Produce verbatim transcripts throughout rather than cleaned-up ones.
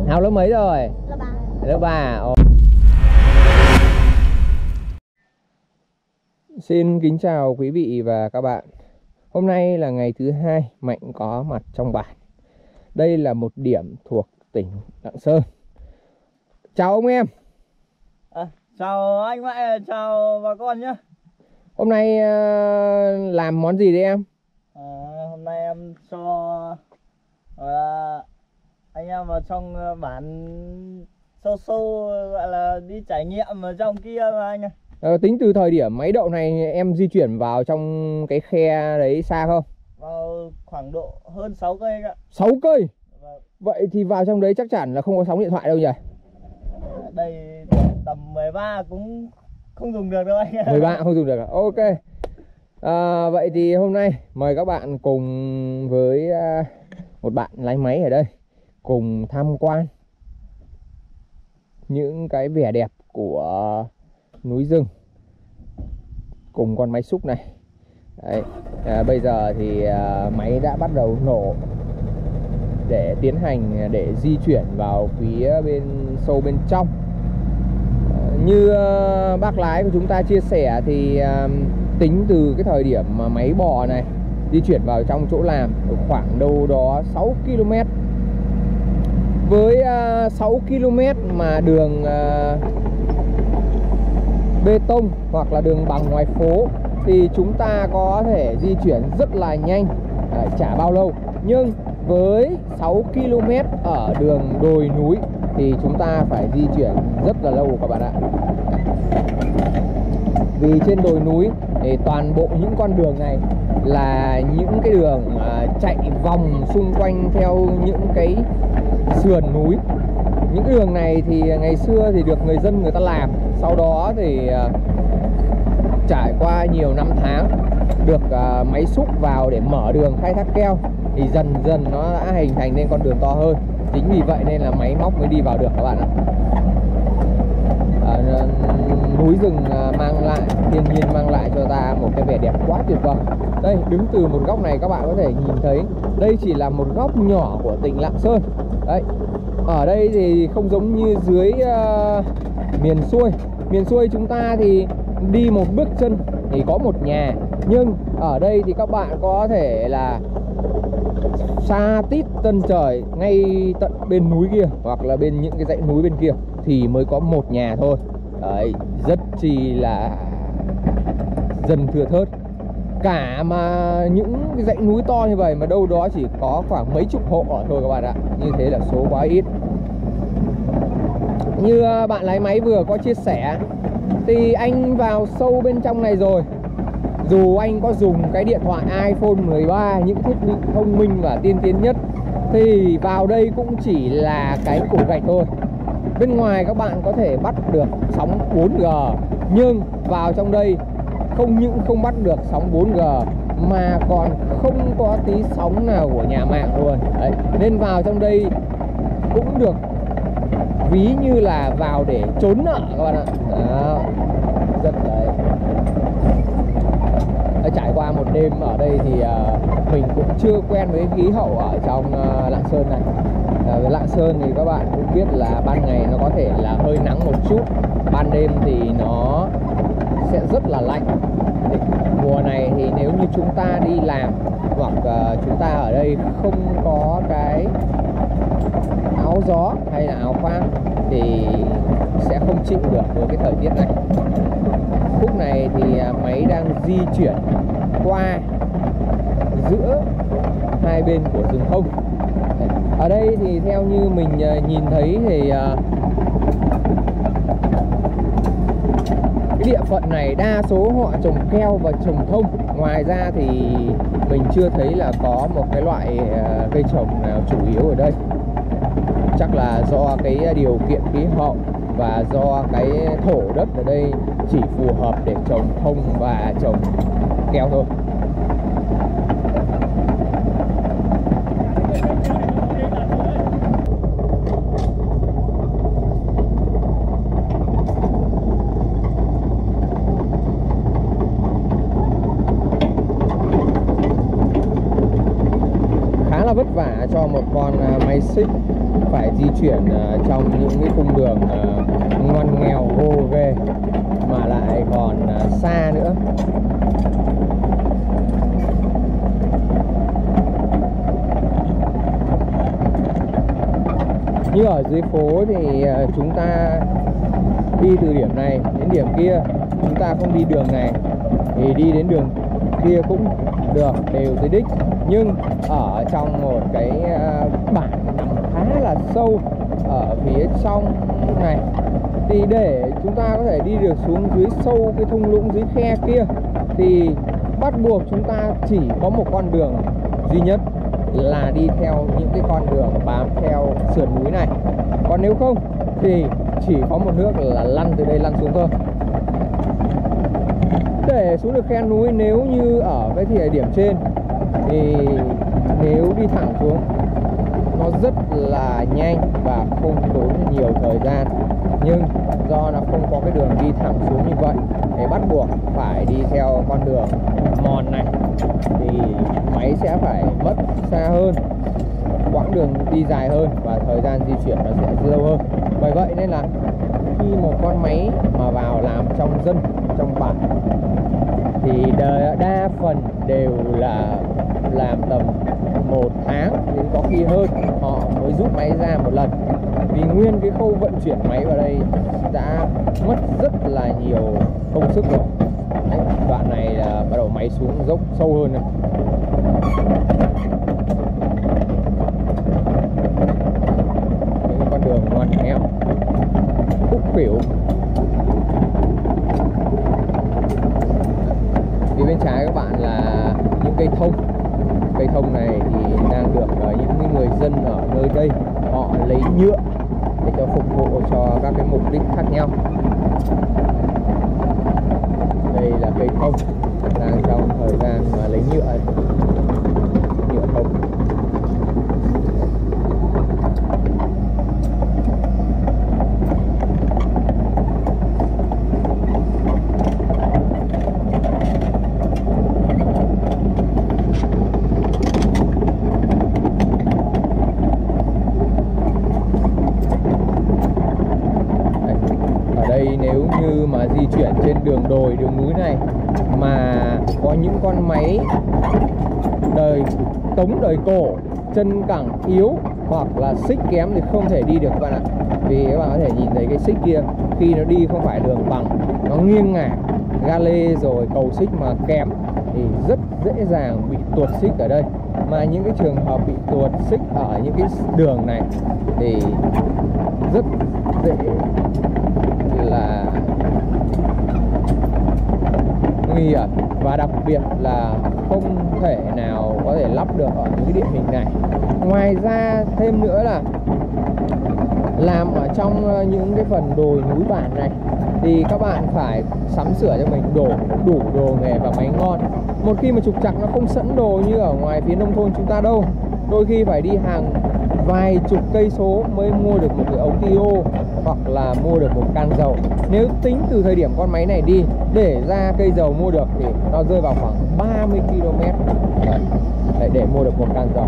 Học lớp mấy rồi? Lớp ba. Lớp ba. Ồ. Xin kính chào quý vị và các bạn. Hôm nay là ngày thứ hai Mạnh có mặt trong bản. Đây là một điểm thuộc tỉnh Lạng Sơn. Chào ông em. À, chào anh Mạnh, chào bà con nhé. Hôm nay uh, làm món gì đấy em? À, hôm nay em cho uh, anh em vào trong bản sâu sâu, gọi là đi trải nghiệm ở trong kia mà anh ơi. Ờ, tính từ thời điểm máy đậu này em di chuyển vào trong cái khe đấy xa không? Vào khoảng độ hơn sáu cây anh ạ. sáu cây? Vâng. Vậy thì vào trong đấy chắc chắn là không có sóng điện thoại đâu nhỉ? Đây tầm mười ba cũng không dùng được đâu anh ạ. mười ba không dùng được à? Ok. À, vậy thì hôm nay mời các bạn cùng với uh, một bạn lái máy ở đây cùng tham quan những cái vẻ đẹp của núi rừng cùng con máy xúc này. Đấy. À, bây giờ thì à, máy đã bắt đầu nổ để tiến hành để di chuyển vào phía bên sâu bên trong. À, như à, bác lái của chúng ta chia sẻ thì à, tính từ cái thời điểm mà máy bò này di chuyển vào trong chỗ làm khoảng đâu đó sáu ki lô mét. Với à, sáu ki lô mét mà đường à, bê tông hoặc là đường bằng ngoài phố thì chúng ta có thể di chuyển rất là nhanh, à, chả bao lâu. Nhưng với sáu ki lô mét ở đường đồi núi thì chúng ta phải di chuyển rất là lâu các bạn ạ. Vì trên đồi núi thì toàn bộ những con đường này là những cái đường à, chạy vòng xung quanh theo những cái sườn núi. Những cái đường này thì ngày xưa thì được người dân người ta làm, sau đó thì uh, trải qua nhiều năm tháng được uh, máy xúc vào để mở đường khai thác keo thì dần dần nó đã hình thành nên con đường to hơn. Chính vì vậy nên là máy móc mới đi vào được các bạn ạ. Uh, núi rừng uh, mang lại, thiên nhiên mang lại cho ta một cái vẻ đẹp quá tuyệt vời. Đây, đứng từ một góc này các bạn có thể nhìn thấy đây chỉ là một góc nhỏ của tỉnh Lạng Sơn. Đấy. Ở đây thì không giống như dưới uh, miền xuôi. Miền xuôi chúng ta thì đi một bước chân thì có một nhà. Nhưng ở đây thì các bạn có thể là xa tít chân trời, ngay tận bên núi kia hoặc là bên những cái dãy núi bên kia thì mới có một nhà thôi. Đấy, rất chi là dân thưa thớt. Cả mà những cái dãy núi to như vậy mà đâu đó chỉ có khoảng mấy chục hộ ở thôi các bạn ạ. Như thế là số quá ít. Như bạn lái máy vừa có chia sẻ thì anh vào sâu bên trong này rồi, dù anh có dùng cái điện thoại iPhone mười ba, những thiết bị thông minh và tiên tiến nhất, thì vào đây cũng chỉ là cái củ gạch thôi. Bên ngoài các bạn có thể bắt được sóng bốn G, nhưng vào trong đây không những không bắt được sóng bốn G mà còn không có tí sóng nào của nhà mạng luôn. Đấy. Nên vào trong đây cũng được ví như là vào để trốn nợ các bạn ạ. Đó. Rất đấy. Trải qua một đêm ở đây thì uh, mình cũng chưa quen với khí hậu ở trong uh, Lạng Sơn này. uh, Lạng Sơn thì các bạn cũng biết là ban ngày nó có thể là hơi nắng một chút, ban đêm thì nó sẽ rất là lạnh. Mùa này thì nếu như chúng ta đi làm hoặc uh, chúng ta ở đây không có cái áo gió hay là áo khoác thì sẽ không chịu được với cái thời tiết này. Khúc này thì máy đang di chuyển qua giữa hai bên của rừng thông. Ở đây thì theo như mình nhìn thấy thì cái địa phận này đa số họ trồng keo và trồng thông. Ngoài ra thì mình chưa thấy là có một cái loại cây trồng nào chủ yếu ở đây. Chắc là do cái điều kiện khí hậu và do cái thổ đất ở đây chỉ phù hợp để trồng thông và trồng keo thôi. là vất vả cho một con máy xích phải di chuyển trong những cái cung đường ngoằn nghèo gồ ghề mà lại còn xa nữa. Như ở dưới phố thì chúng ta đi từ điểm này đến điểm kia, chúng ta không đi đường này thì đi đến đường kia cũng được, đều tới đích. Nhưng ở trong một cái bản nằm khá là sâu ở phía trong này thì để chúng ta có thể đi được xuống dưới sâu cái thung lũng dưới khe kia thì bắt buộc chúng ta chỉ có một con đường duy nhất là đi theo những cái con đường bám theo sườn núi này. Còn nếu không thì chỉ có một nước là lăn từ đây lăn xuống thôi. Để xuống được khe núi nếu như ở cái thời điểm trên thì nếu đi thẳng xuống nó rất là nhanh và không tốn nhiều thời gian. Nhưng do nó không có cái đường đi thẳng xuống như vậy thì bắt buộc phải đi theo con đường mòn này thì máy sẽ phải mất xa hơn, quãng đường đi dài hơn và thời gian di chuyển nó sẽ lâu hơn. Bởi vậy nên là khi một con máy mà vào làm trong dân, trong bản thì đa phần đều là làm tầm một tháng đến có khi hơn họ mới rút máy ra một lần, vì nguyên cái khâu vận chuyển máy vào đây đã mất rất là nhiều công sức rồi. Đấy, đoạn này là bắt đầu máy xuống dốc sâu hơn này. Những con đường ngoằn nghèo khúc khuỷu. Phía bên trái các bạn là những cây thông. Cây thông này thì đang được những người dân ở nơi đây họ lấy nhựa để cho phục vụ cho các cái mục đích khác nhau. Đây là cây thông đang trong thời gian mà lấy nhựa nhựa thông. Nếu như mà di chuyển trên đường đồi, đường núi này mà có những con máy đời tống đời cổ, chân cẳng yếu hoặc là xích kém thì không thể đi được các bạn ạ. Vì các bạn có thể nhìn thấy cái xích kia khi nó đi không phải đường bằng, nó nghiêng ngả, ga lê rồi cầu xích mà kém thì rất dễ dàng bị tuột xích ở đây. Mà những cái trường hợp bị tuột xích ở những cái đường này thì rất dễ là nguy hiểm, và đặc biệt là không thể nào có thể lắp được ở những cái địa hình này. Ngoài ra thêm nữa là làm ở trong những cái phần đồi núi bản này thì các bạn phải sắm sửa cho mình đủ đủ đồ nghề và máy ngon. Một khi mà trục trặc nó không sẵn đồ như ở ngoài phía nông thôn chúng ta đâu, đôi khi phải đi hàng vài chục cây số mới mua được một cái ống ti ô hoặc là mua được một can dầu. Nếu tính từ thời điểm con máy này đi để ra cây dầu mua được thì nó rơi vào khoảng ba mươi ki lô mét Đấy, để mua được một can dầu.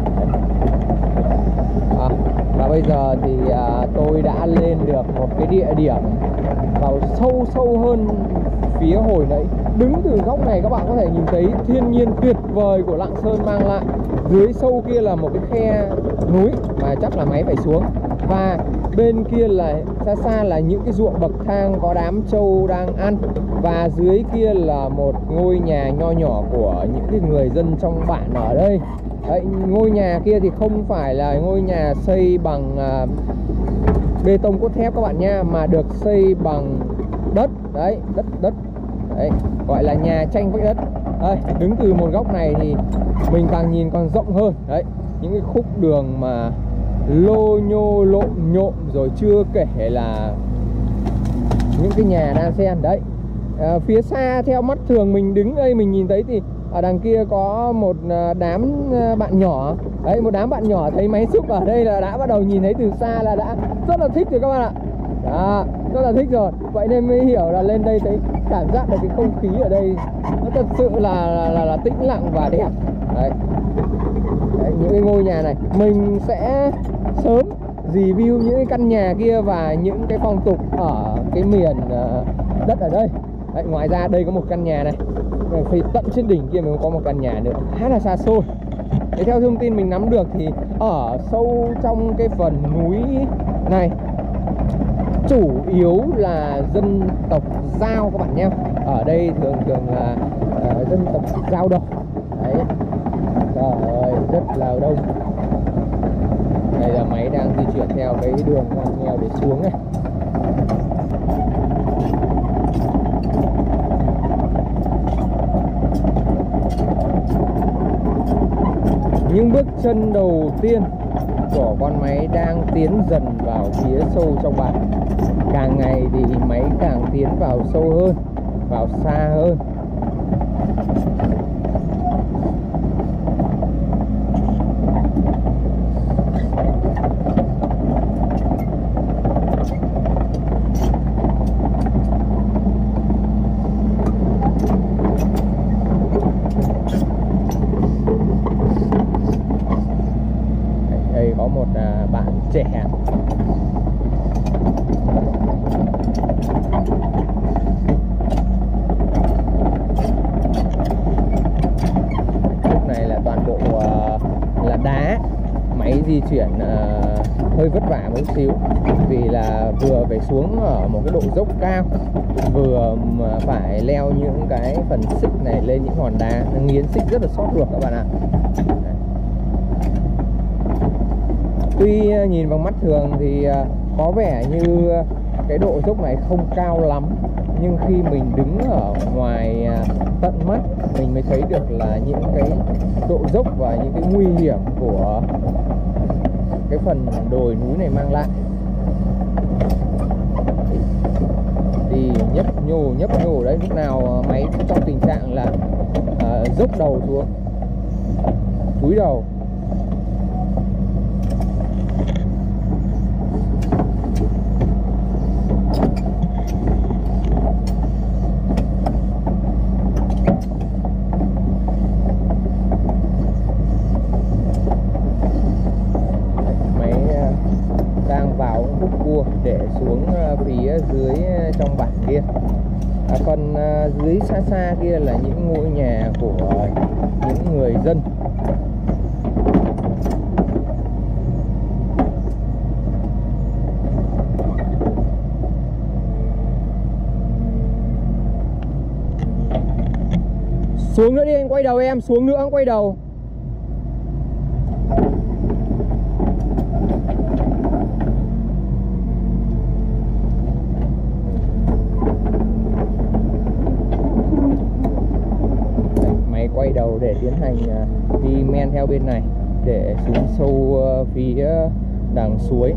À, và bây giờ thì à, tôi đã lên được một cái địa điểm vào sâu sâu hơn phía hồi nãy. Đứng từ góc này các bạn có thể nhìn thấy thiên nhiên tuyệt vời của Lạng Sơn mang lại. Dưới sâu kia là một cái khe núi mà chắc là máy phải xuống, và bên kia là xa xa là những cái ruộng bậc thang có đám trâu đang ăn, và dưới kia là một ngôi nhà nho nhỏ của những cái người dân trong bản ở đây. Đấy, ngôi nhà kia thì không phải là ngôi nhà xây bằng à, bê tông cốt thép các bạn nha, mà được xây bằng đất. Đấy, đất đất đấy, gọi là nhà tranh vách đất. Đây, đứng từ một góc này thì mình càng nhìn còn rộng hơn. Đấy, những cái khúc đường mà lô nhô lộn nhộm, rồi chưa kể là những cái nhà đan xen. Đấy, à, phía xa theo mắt thường mình đứng đây mình nhìn thấy thì ở đằng kia có một đám bạn nhỏ. Đấy, một đám bạn nhỏ thấy máy xúc ở đây là đã bắt đầu nhìn thấy từ xa là đã rất là thích rồi các bạn ạ. Đó, rất là thích rồi. Vậy nên mới hiểu là lên đây thấy cảm giác được cái không khí ở đây nó thật sự là là, là, là tĩnh lặng và đẹp. Đấy. Đấy, những cái ngôi nhà này mình sẽ sớm review những cái căn nhà kia và những cái phong tục ở cái miền uh, đất ở đây. Đấy, ngoài ra đây có một căn nhà này, phía tận trên đỉnh kia mình có một căn nhà nữa khá là xa xôi. Thế theo thông tin mình nắm được thì ở sâu trong cái phần núi này chủ yếu là dân tộc Dao các bạn nhé. Ở đây thường thường là uh, dân tộc Dao Đỏ. Đấy, trời ơi rất là đông. Đây là máy đang di chuyển theo cái đường ngoằn nghèo để xuống này. Những bước chân đầu tiên của con máy đang tiến dần vào phía sâu trong bản. Càng ngày thì máy càng tiến vào sâu hơn, vào xa hơn. Đây có một à, bạn trẻ lúc này là toàn bộ à, là đá. Máy di chuyển à, hơi vất vả một xíu vì là vừa phải xuống ở một cái độ dốc cao, vừa phải leo những cái phần xích này lên những hòn đá, nó nghiến xích rất là xót ruột các bạn ạ. Tuy nhìn bằng mắt thường thì có vẻ như cái độ dốc này không cao lắm, nhưng khi mình đứng ở ngoài tận mắt mình mới thấy được là những cái độ dốc và những cái nguy hiểm của cái phần đồi núi này mang lại. Đi nhấp nhô nhấp nhô đấy, lúc nào máy trong tình trạng là uh, dốc đầu xuống, cúi đầu. Để xuống phía dưới trong bản kia. À, phần dưới xa xa kia là những ngôi nhà của những người dân. Xuống nữa đi anh, quay đầu em, xuống nữa anh quay đầu. Quay đầu để tiến hành đi men theo bên này để xuống sâu phía đằng suối.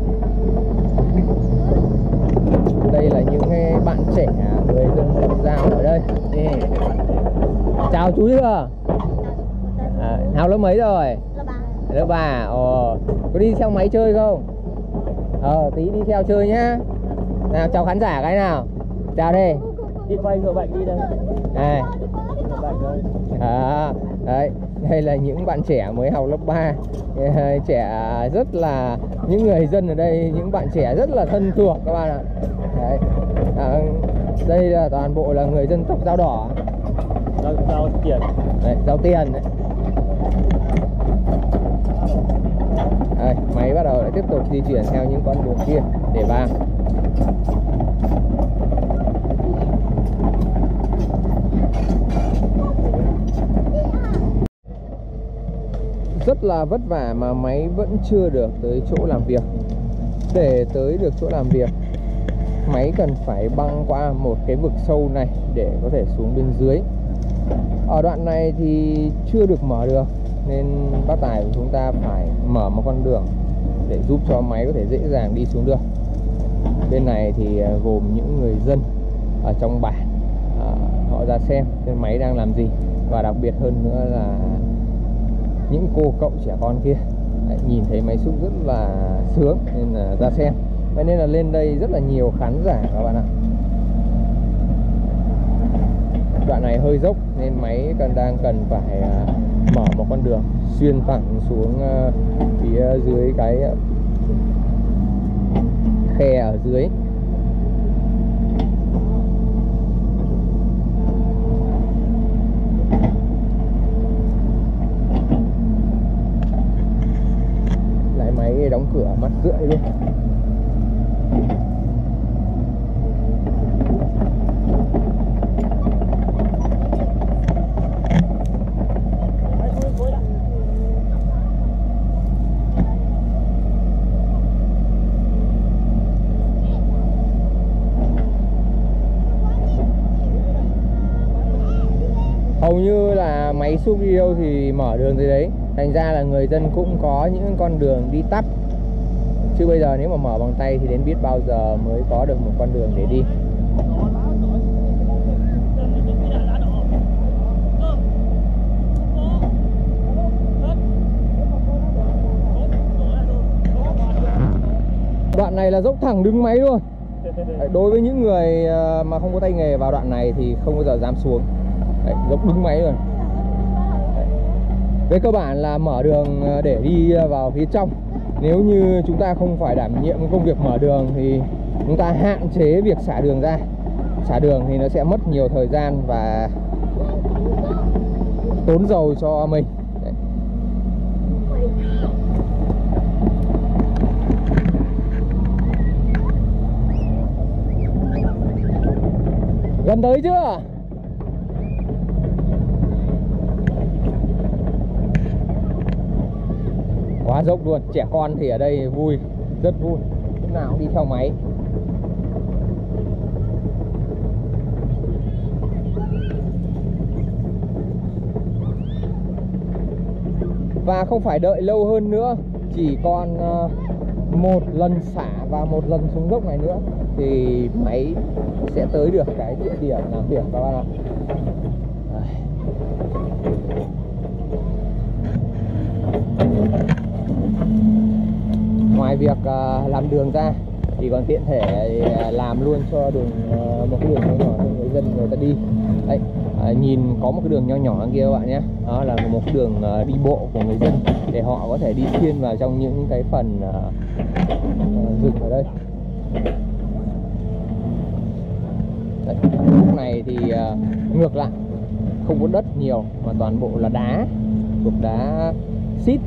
Đây là những bạn trẻ người dân tộc Dao ở đây. Đây. Chào chú chưa? À, học lớp mấy rồi? Lớp ba. Lớp ba. Ồ, có đi theo máy chơi không? Ờ, tí đi theo chơi nhá. Nào chào khán giả cái nào. Chào đi. Đi quay ngựa bệnh đi đây. À. Ngựa bệnh đây. À, đấy, đây là những bạn trẻ mới học lớp ba. Trẻ rất là, những người dân ở đây, những bạn trẻ rất là thân thuộc các bạn ạ. Đấy. À, đây là toàn bộ là người dân tộc Dao Đỏ. Dao, Dao tiền. Đấy, Dao tiền đấy. Đây, máy bắt đầu lại tiếp tục di chuyển theo những con đường kia để vào. Rất là vất vả mà máy vẫn chưa được tới chỗ làm việc. Để tới được chỗ làm việc, máy cần phải băng qua một cái vực sâu này để có thể xuống bên dưới. Ở đoạn này thì chưa được mở được, nên bác tài của chúng ta phải mở một con đường để giúp cho máy có thể dễ dàng đi xuống được. Bên này thì gồm những người dân ở trong bản, à, họ ra xem trên máy đang làm gì. Và đặc biệt hơn nữa là những cô cậu trẻ con kia. Đấy, nhìn thấy máy xúc rất là sướng nên là ra xem. Vậy nên là lên đây rất là nhiều khán giả các bạn ạ. đoạn này hơi dốc nên máy cần đang cần phải uh, mở một con đường xuyên thẳng xuống uh, phía dưới cái uh, khe ở dưới. Lại máy đóng cửa mắt rưỡi luôn. Hầu như là máy xúc đi đâu thì mở đường tới đấy. Thành ra là người dân cũng có những con đường đi tắt. Chứ bây giờ nếu mà mở bằng tay thì đến biết bao giờ mới có được một con đường để đi. Đoạn này là dốc thẳng đứng máy luôn. Đối với những người mà không có tay nghề vào đoạn này thì không bao giờ dám xuống. Đấy, dốc đứng máy rồi. Đấy. Về cơ bản là mở đường để đi vào phía trong. Nếu như chúng ta không phải đảm nhiệm công việc mở đường thì chúng ta hạn chế việc xả đường ra. Xả đường thì nó sẽ mất nhiều thời gian và tốn dầu cho mình. Đấy. Gần tới chưa? Quá dốc luôn, trẻ con thì ở đây vui, rất vui, lúc nào cũng đi theo máy. Và không phải đợi lâu hơn nữa, chỉ còn một lần xả và một lần xuống dốc này nữa thì máy sẽ tới được cái địa điểm làm việc các bạn ạ. Ngoài việc uh, làm đường ra thì còn tiện thể uh, làm luôn cho đường uh, một cái đường nhỏ nhỏ cho người dân người ta đi. Đấy, uh, nhìn có một cái đường nho nhỏ kia các bạn nhé. Đó là một cái đường uh, đi bộ của người dân để họ có thể đi xuyên vào trong những cái phần uh, uh, rừng ở đây. Đấy, lúc này thì uh, ngược lại, không có đất nhiều mà toàn bộ là đá, thuộc đá xít.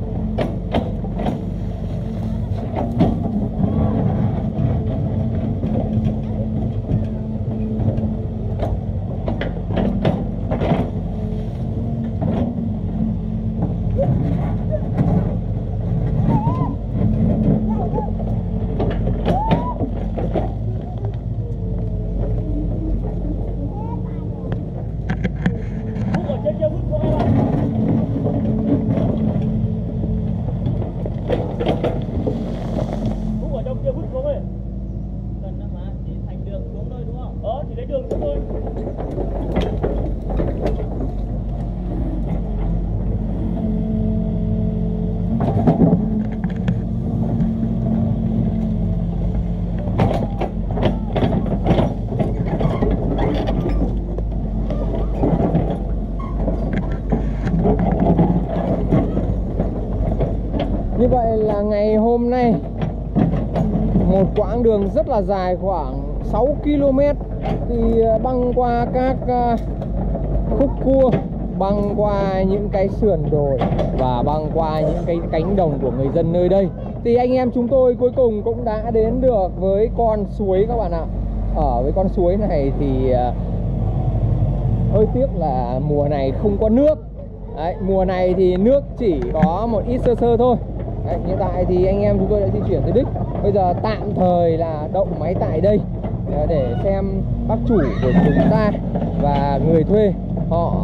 Như vậy là ngày hôm nay một quãng đường rất là dài, khoảng sáu ki lô mét, thì băng qua các khúc cua, băng qua những cái sườn đồi và băng qua những cái cánh đồng của người dân nơi đây, thì anh em chúng tôi cuối cùng cũng đã đến được với con suối các bạn ạ. Ở với con suối này thì hơi tiếc là mùa này không có nước. Đấy, mùa này thì nước chỉ có một ít sơ sơ thôi. Đấy, hiện tại thì anh em chúng tôi đã di chuyển tới đích. Bây giờ tạm thời là đậu máy tại đây để xem các chủ của chúng ta và người thuê họ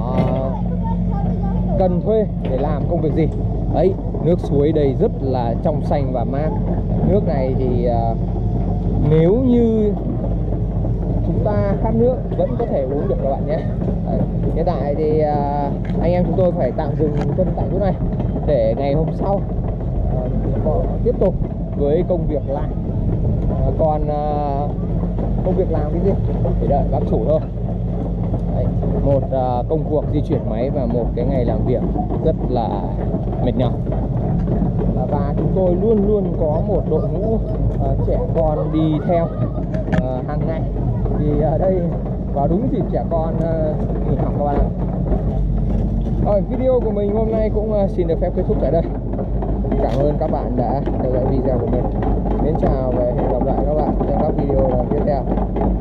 cần thuê để làm công việc gì. Đấy, nước suối đây rất là trong xanh và mát. Nước này thì nếu như chúng ta khát nước vẫn có thể uống được các bạn nhé. Đấy, hiện tại thì anh em chúng tôi phải tạm dừng chân tại chỗ này để ngày hôm sau uh, tiếp tục với công việc làm. Uh, còn uh, công việc làm cái gì để đợi bác chủ thôi. Đấy, một uh, công cuộc di chuyển máy và một cái ngày làm việc rất là mệt nhọc. Và chúng tôi luôn luôn có một đội ngũ uh, trẻ con đi theo uh, hàng ngày. Thì ở đây vào đúng dịp trẻ con uh, nghỉ học các bạn ạ. Rồi, video của mình hôm nay cũng uh, xin được phép kết thúc tại đây. Cảm ơn các bạn đã theo dõi video của mình. Mến chào và hẹn gặp lại các bạn trong các video lần tiếp theo.